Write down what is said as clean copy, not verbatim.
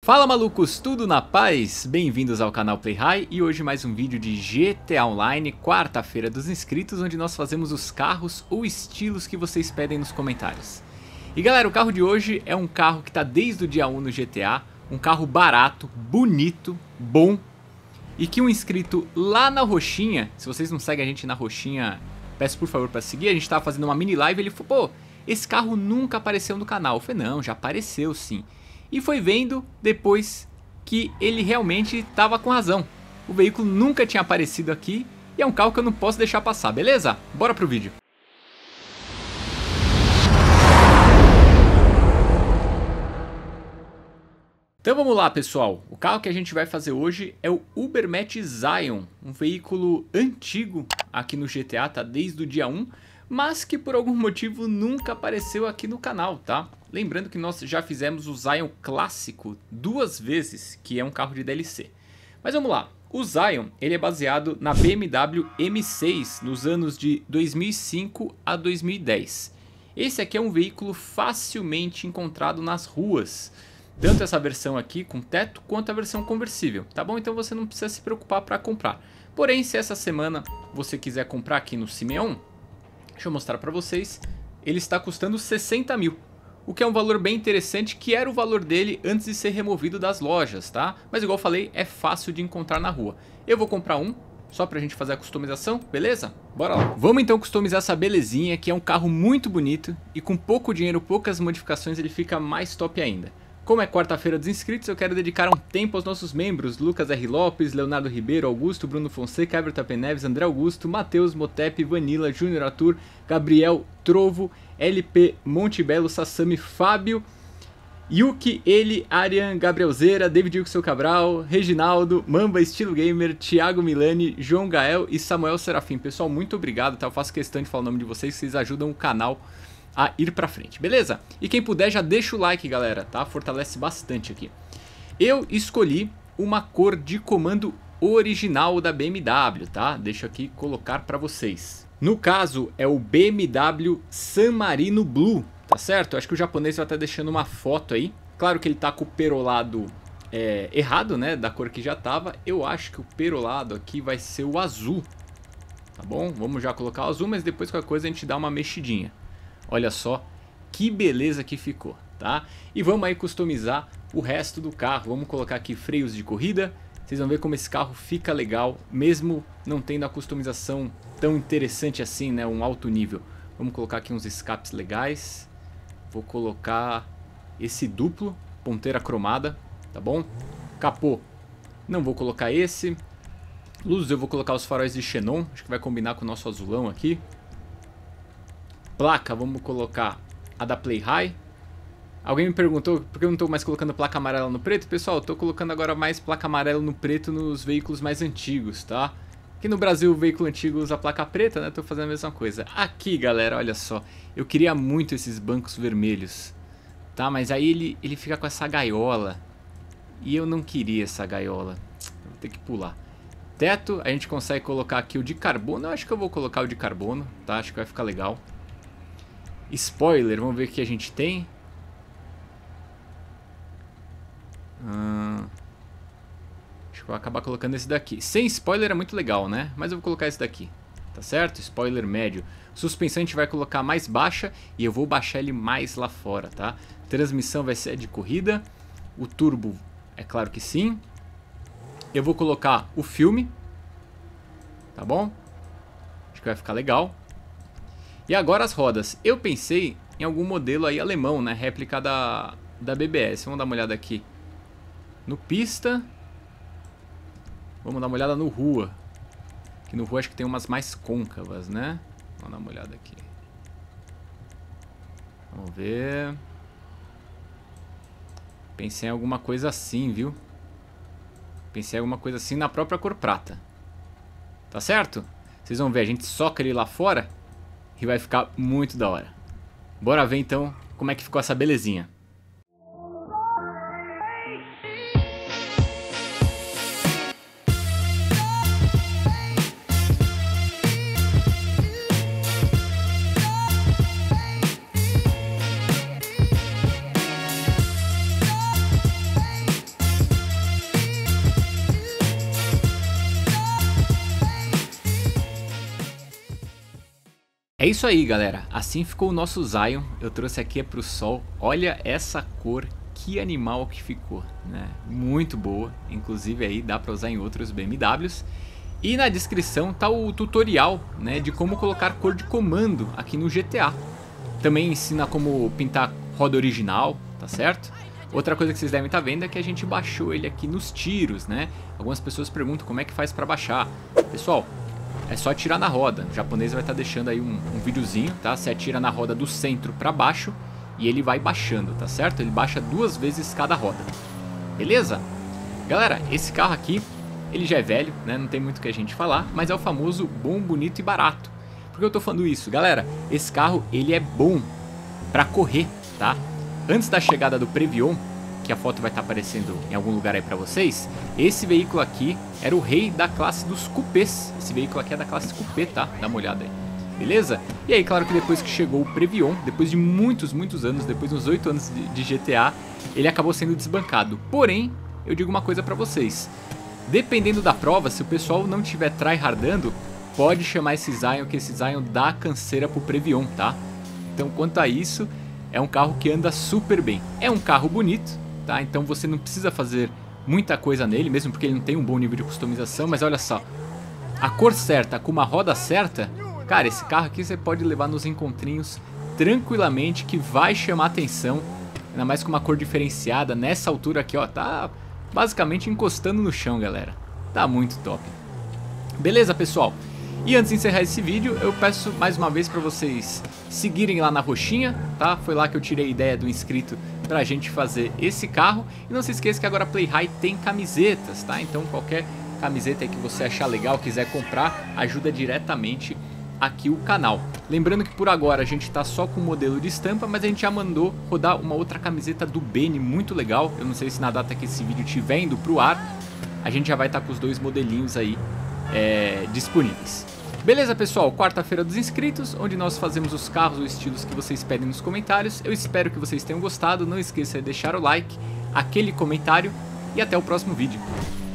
Fala malucos, tudo na paz? Bem-vindos ao canal Play High e hoje mais um vídeo de GTA Online, quarta-feira dos inscritos, onde nós fazemos os carros ou estilos que vocês pedem nos comentários. E galera, o carro de hoje é um carro que está desde o dia 1 no GTA, um carro barato, bonito, bom, e que um inscrito lá na roxinha, se vocês não seguem a gente na roxinha, peço por favor para seguir, a gente estava fazendo uma mini live e ele falou, pô, esse carro nunca apareceu no canal. Eu falei, não, já apareceu sim. E foi vendo depois que ele realmente estava com razão. O veículo nunca tinha aparecido aqui e é um carro que eu não posso deixar passar, beleza? Bora pro vídeo. Então vamos lá pessoal, o carro que a gente vai fazer hoje é o Ubermatch Zion, um veículo antigo aqui no GTA, tá desde o dia 1, mas que por algum motivo nunca apareceu aqui no canal, tá? Lembrando que nós já fizemos o Zion clássico 2 vezes, que é um carro de DLC. Mas vamos lá, o Zion ele é baseado na BMW M6 nos anos de 2005 a 2010. Esse aqui é um veículo facilmente encontrado nas ruas. Tanto essa versão aqui com teto quanto a versão conversível, tá bom? Então você não precisa se preocupar para comprar. Porém, se essa semana você quiser comprar aqui no Simeon, deixa eu mostrar para vocês, ele está custando 60 mil. O que é um valor bem interessante, que era o valor dele antes de ser removido das lojas, tá? Mas igual eu falei, é fácil de encontrar na rua. Eu vou comprar um, só pra gente fazer a customização, beleza? Bora lá. Vamos então customizar essa belezinha, que é um carro muito bonito e com pouco dinheiro, poucas modificações, ele fica mais top ainda. Como é quarta-feira dos inscritos, eu quero dedicar um tempo aos nossos membros, Lucas R. Lopes, Leonardo Ribeiro, Augusto, Bruno Fonseca, Everton Peneves, André Augusto, Matheus, Motep, Vanilla, Júnior Arthur, Gabriel, Trovo, LP, Montebello, Sassami, Fábio, Yuki, Eli, Arian, Gabrielzeira, David Wilson Cabral, Reginaldo, Mamba, Estilo Gamer, Thiago Milani, João Gael e Samuel Serafim. Pessoal, muito obrigado, tá? Eu faço questão de falar o nome de vocês, vocês ajudam o canal a ir pra frente, beleza? E quem puder já deixa o like, galera, tá? Fortalece bastante aqui. Eu escolhi uma cor de comando original da BMW, tá? Deixa eu aqui colocar pra vocês. No caso, é o BMW San Marino Blue, tá certo? Eu acho que o japonês vai estar deixando uma foto aí. Claro que ele tá com o perolado errado, né? Da cor que já tava. Eu acho que o perolado aqui vai ser o azul, tá bom? Vamos já colocar o azul, mas depois qualquer coisa a gente dá uma mexidinha. Olha só que beleza que ficou, tá? E vamos aí customizar o resto do carro. Vamos colocar aqui freios de corrida. Vocês vão ver como esse carro fica legal, mesmo não tendo a customização tão interessante assim, né? Um alto nível. Vamos colocar aqui uns escapes legais. Vou colocar esse duplo, ponteira cromada, tá bom? Capô, não vou colocar esse. Luzes eu vou colocar os faróis de xenon, acho que vai combinar com o nosso azulão aqui. Placa, vamos colocar a da Play High. Alguém me perguntou por que eu não estou mais colocando placa amarela no preto. Pessoal, eu estou colocando agora mais placa amarela no preto nos veículos mais antigos, tá? Aqui no Brasil o veículo antigo usa placa preta, né? Estou fazendo a mesma coisa. Aqui, galera, olha só. Eu queria muito esses bancos vermelhos, tá? Mas aí ele fica com essa gaiola. E eu não queria essa gaiola. Vou ter que pular. Teto, a gente consegue colocar aqui o de carbono. Eu acho que eu vou colocar o de carbono, tá? Acho que vai ficar legal. Spoiler, vamos ver o que a gente tem. Acho que vou acabar colocando esse daqui. Sem spoiler é muito legal, né? Mas eu vou colocar esse daqui, tá certo? Spoiler médio. Suspensão a gente vai colocar mais baixa e eu vou baixar ele mais lá fora, tá? Transmissão vai ser de corrida. O turbo, é claro que sim. Eu vou colocar o filme, tá bom? Acho que vai ficar legal. E agora as rodas. Eu pensei em algum modelo aí alemão, né? Réplica da BBS. Vamos dar uma olhada aqui no pista. Vamos dar uma olhada no rua. Que no rua acho que tem umas mais côncavas, né? Vamos dar uma olhada aqui. Vamos ver. Pensei em alguma coisa assim, viu? Pensei em alguma coisa assim na própria cor prata. Tá certo? Vocês vão ver, a gente soca ele lá fora e vai ficar muito da hora. Bora ver então como é que ficou essa belezinha. É isso aí, galera. Assim ficou o nosso Zion. Eu trouxe aqui pro sol. Olha essa cor, que animal que ficou, né? Muito boa. Inclusive aí dá para usar em outros BMWs. E na descrição tá o tutorial, né, de como colocar cor de comando aqui no GTA. Também ensina como pintar roda original, tá certo? Outra coisa que vocês devem estar vendo é que a gente baixou ele aqui nos tiros, né? Algumas pessoas perguntam como é que faz para baixar. Pessoal, é só atirar na roda. O japonês vai estar deixando aí um videozinho, tá? Você atira na roda do centro para baixo e ele vai baixando, tá certo? Ele baixa 2 vezes cada roda. Beleza? Galera, esse carro aqui, ele já é velho, né? Não tem muito o que a gente falar, mas é o famoso bom, bonito e barato. Por que eu tô falando isso? Galera, esse carro, ele é bom para correr, tá? Antes da chegada do Previon, que a foto vai estar aparecendo em algum lugar aí pra vocês, esse veículo aqui era o rei da classe dos cupês. Esse veículo aqui é da classe cupê, tá? Dá uma olhada aí. Beleza? E aí, claro que depois que chegou o Previon, depois de muitos anos, depois de uns 8 anos de GTA, ele acabou sendo desbancado. Porém, eu digo uma coisa pra vocês. Dependendo da prova, se o pessoal não estiver tryhardando, pode chamar esse Zion, que esse Zion dá canseira pro Previon, tá? Então, quanto a isso, é um carro que anda super bem. É um carro bonito, tá? Então você não precisa fazer muita coisa nele, mesmo porque ele não tem um bom nível de customização, mas olha só, a cor certa, com uma roda certa, cara, esse carro aqui você pode levar nos encontrinhos tranquilamente, que vai chamar atenção, ainda mais com uma cor diferenciada. Nessa altura aqui, ó, tá basicamente encostando no chão, galera. Tá muito top. Beleza, pessoal? E antes de encerrar esse vídeo, eu peço mais uma vez para vocês seguirem lá na roxinha, tá? Foi lá que eu tirei a ideia do inscrito pra gente fazer esse carro. E não se esqueça que agora a Play High tem camisetas, tá? Então qualquer camiseta aí que você achar legal, quiser comprar, ajuda diretamente aqui o canal. Lembrando que por agora a gente tá só com o modelo de estampa, mas a gente já mandou rodar uma outra camiseta do Beni, muito legal. Eu não sei se na data que esse vídeo estiver indo pro ar, a gente já vai estar com os 2 modelinhos aí disponíveis. Beleza, pessoal? Quarta-feira dos inscritos, onde nós fazemos os carros ou estilos que vocês pedem nos comentários. Eu espero que vocês tenham gostado. Não esqueça de deixar o like, aquele comentário e até o próximo vídeo.